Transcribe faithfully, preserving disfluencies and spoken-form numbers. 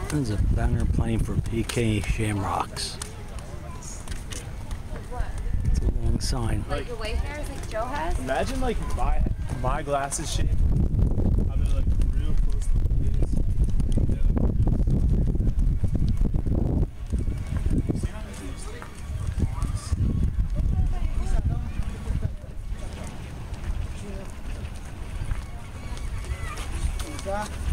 There's a banner playing for P K Shamrocks. It's a long sign. Like the Wayfarers like Joe has? Imagine like my my glasses shape. How they're like real close to the face. Tá?